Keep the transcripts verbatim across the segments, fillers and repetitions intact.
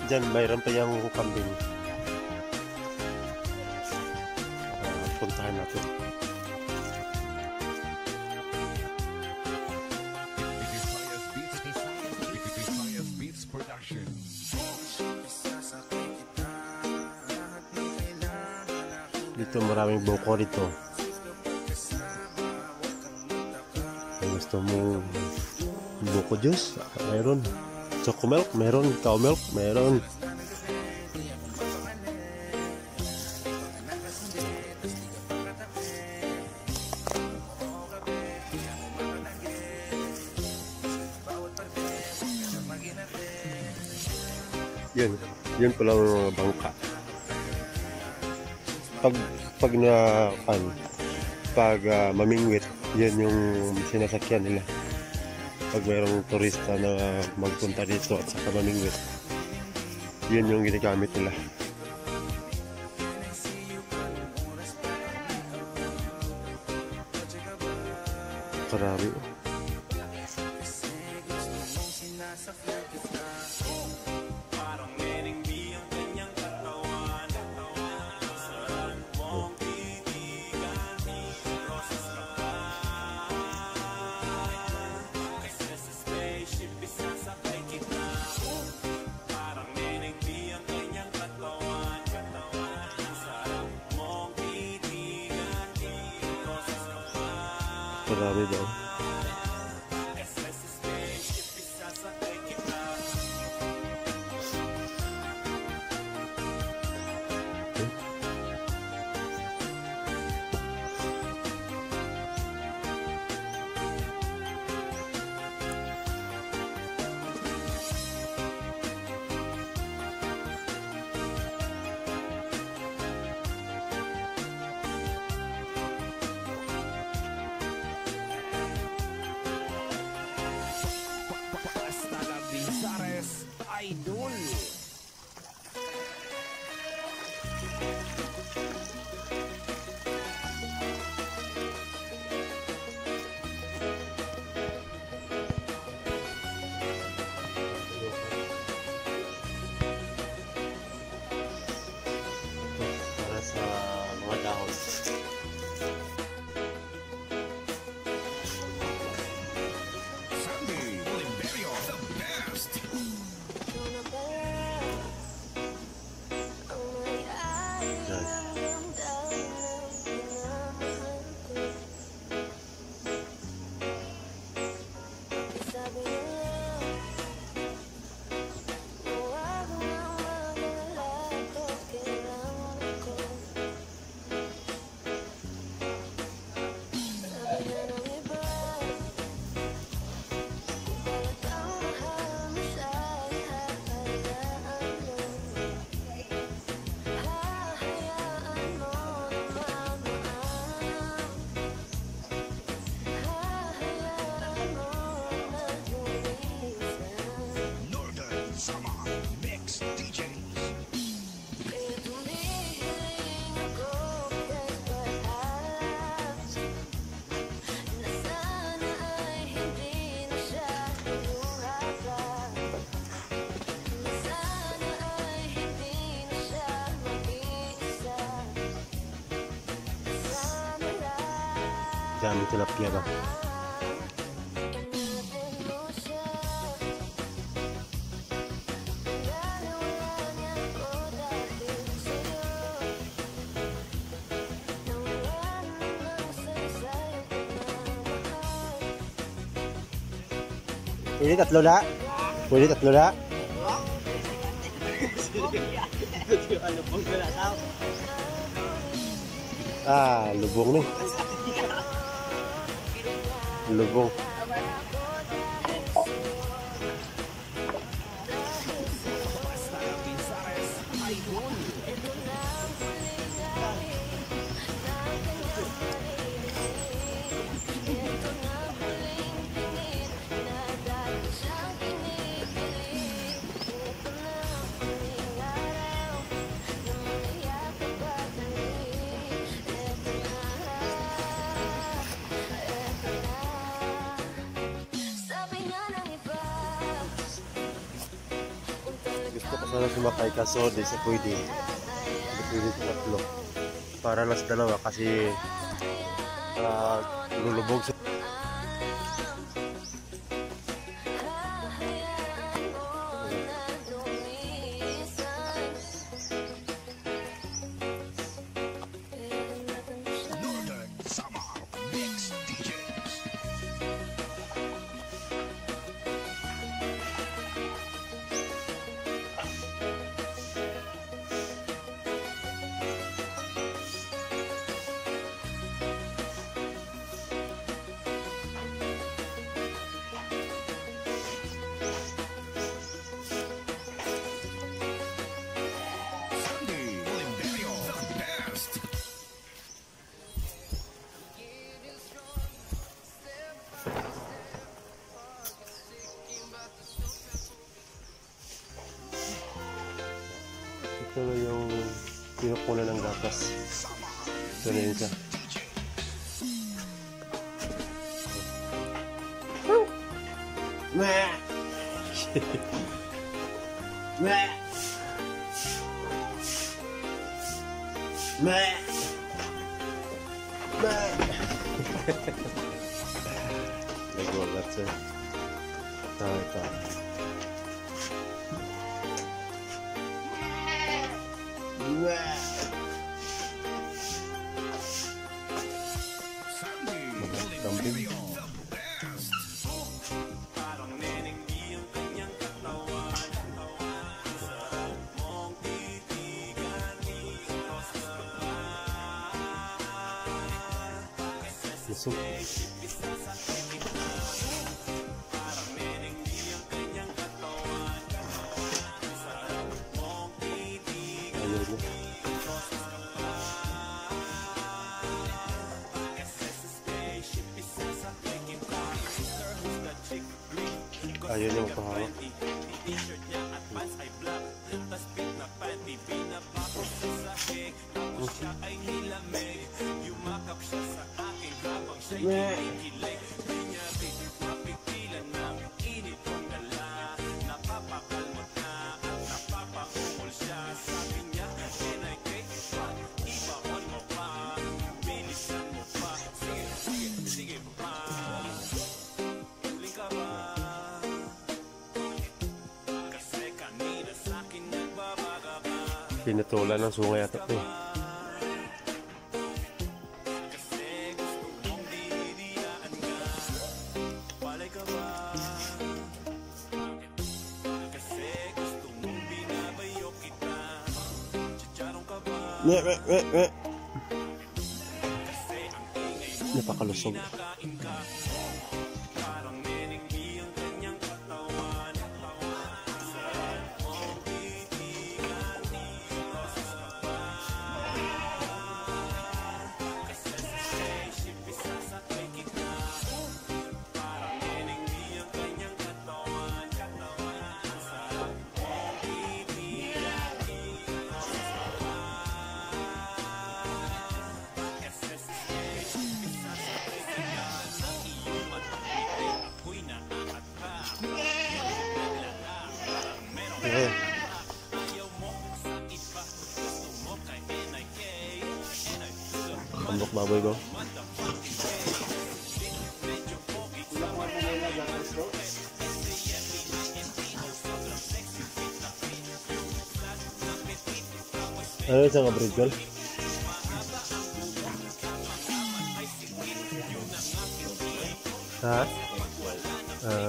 Diyan, mayroon pa yung kambing. Uh, puntahan natin. Dito maraming buko dito. Kung gusto mo buko juice, mayroon. Choco milk, mayroon. Cow milk, mayroon. Yun, yun pala ang mga bangka. Pag, pag na, pan, pag uh, mamingwit, yan yung sinasakyan nila. Pag mayroong turista na magpunta dito at saka mamingwit, yun yung ginagamit nila. Karami. Marami daw. Idol. Para sa mga dahon. Dami tilapia ba? Pwede tatlo na? Pwede tatlo na? Ah, lubong nih. Lubong. sana sumakay kaso di sa pwede. Hindi pwede tatlo. Para lang sa dalawa kasi uh, lulubog sa ito na yung pinukunan ng gatas. Ito na yun siya. Meh! Meh! Meh! Meh! Nagulat siya. Tama ito. Kambing. Busog. Ayaw mo. Ayaw niya magpahawak. Pinutulan ng sungay at ito. Ne, ne, ne, ne. Napakalusog. Yeah. Kambok baboy ko. Ano yung isang abrid girl? Ha? Uh,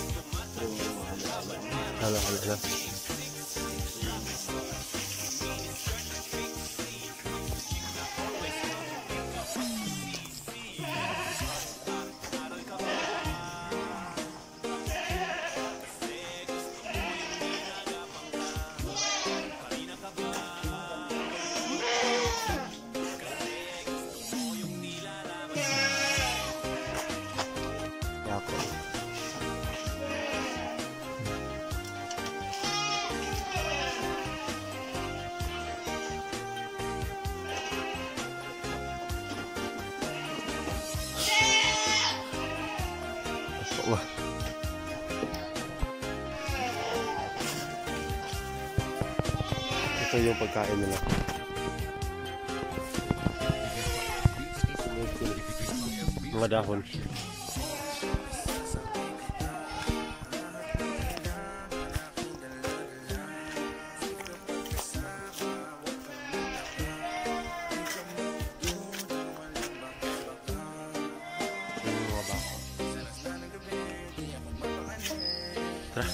halo, halo, halo. Ako. Wah. Ito yung pagkain nila. Mga dahon. Yung mga bako. Tara.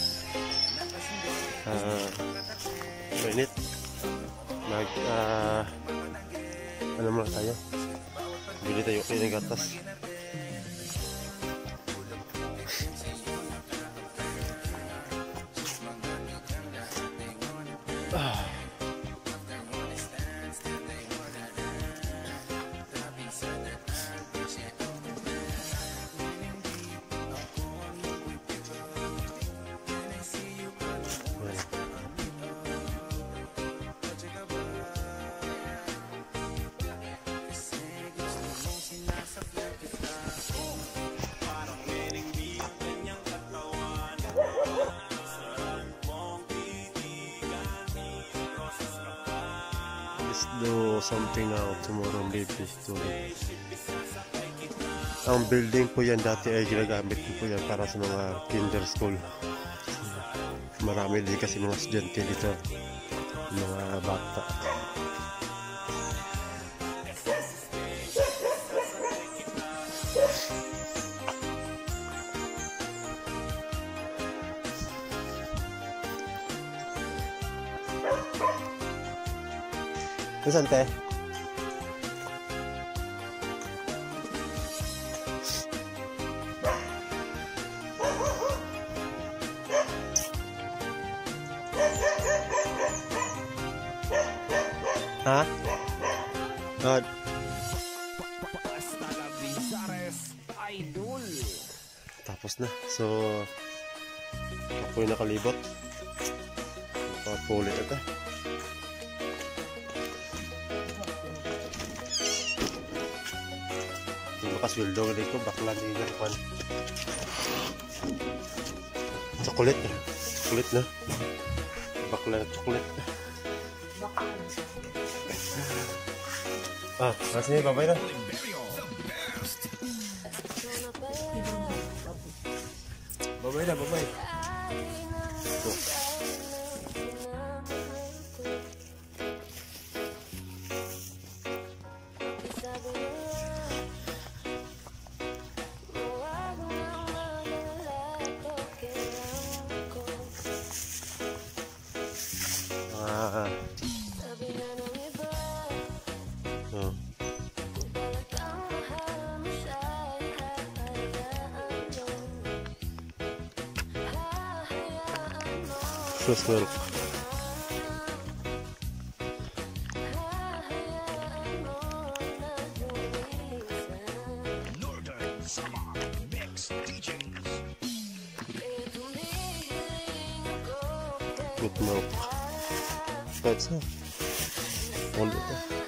Ah, mainit. Mag, ah, ano muna tayo? Bili tayo kayo ng gatas. Ah. Let's do something now tomorrow, maybe to ang building po yan dati ay ginagamit ko po yan para sa mga kinder school. Marami din kasi mga estudyante dito, mga bata. Nasaan te? Ha? Ah, Hasta la Vizares Idol. tapos na. So, ako yung nakalibot. Papuli ito. Yung makasweldo ka dito, bakla ni Garpan. Chocolate. Chocolate na. Bakla na chocolate. Ah, masih ni babay na. Babay na, babay. Tuh. Ah. Oh. Fresh milk. Good milk. That's it. Wonderful.